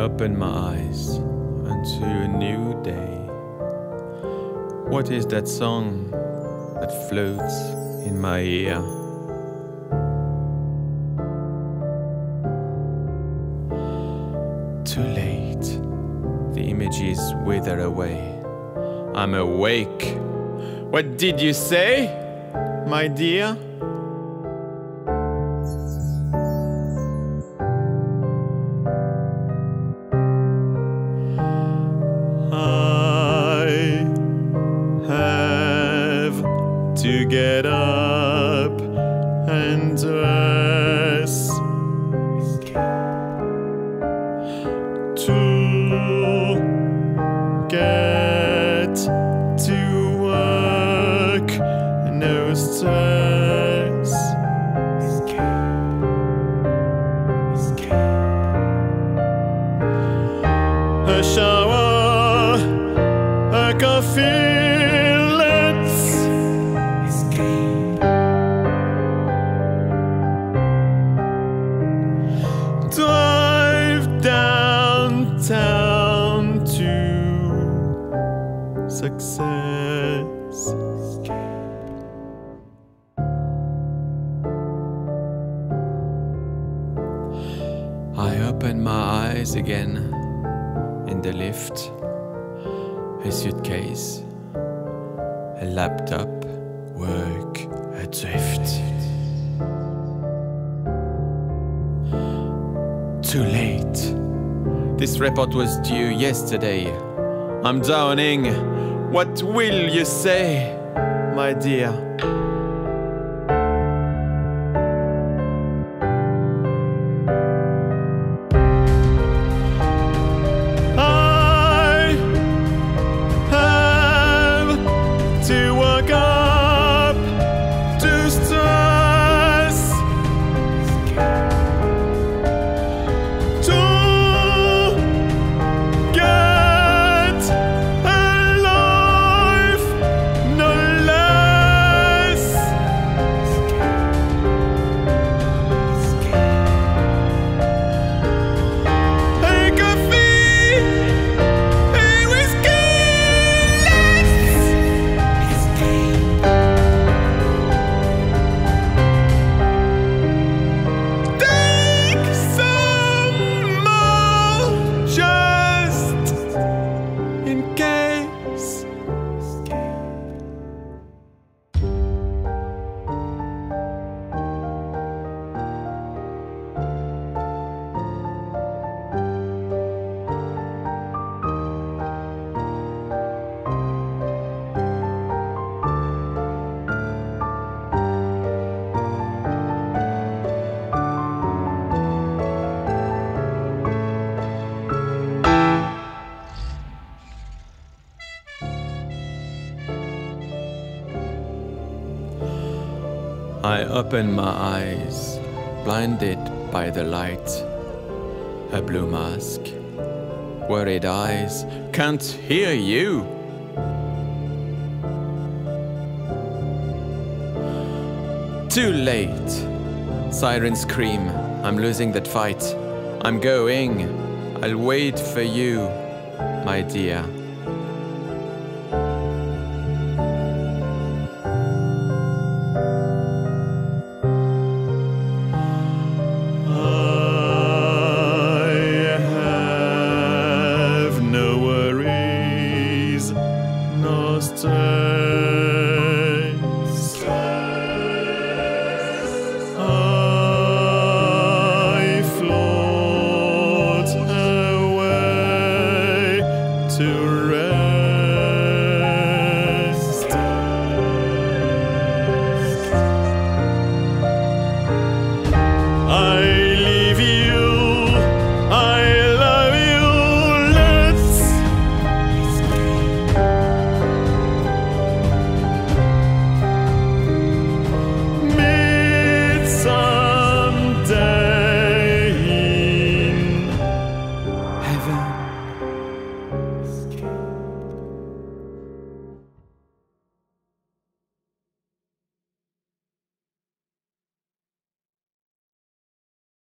open my eyes unto a new day. What is that song that floats in my ear? Too late, the images wither away. I'm awake. What did you say, my dear? I have to get up and dress to get to work, no stress. A shower, a coffee, let's escape. Drive downtown to success. I open my eyes again in the lift. A suitcase, a laptop, work adrift. Too late. This report was due yesterday. I'm drowning. What will you say, my dear? To wake up to stress, to get alive, no less. A coffee, a whiskey. Just in case. I open my eyes, blinded by the light. A blue mask, worried eyes, can't hear you. Too late. Sirens scream, I'm losing that fight. I'm going, I'll wait for you, my dear.